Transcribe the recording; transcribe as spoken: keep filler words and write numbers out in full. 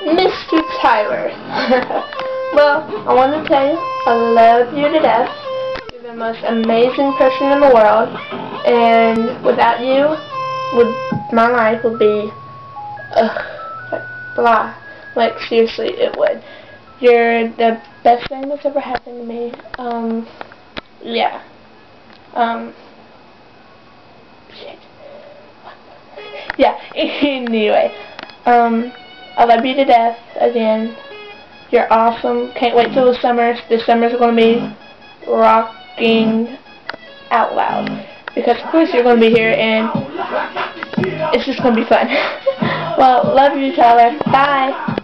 Mister Tyler. Well, I want to tell you, I love you to death. You're the most amazing person in the world, and without you, would my life would be, ugh, like, blah. Like, seriously, it would. You're the best thing that's ever happened to me. Um, yeah. Um, shit. Yeah, anyway. Um, I love you to death again. You're awesome. Can't wait till the summer. The summer's going to be rocking out loud. Because, of course, you're going to be here, and it's just going to be fun. Well, love you, Tyler. Bye.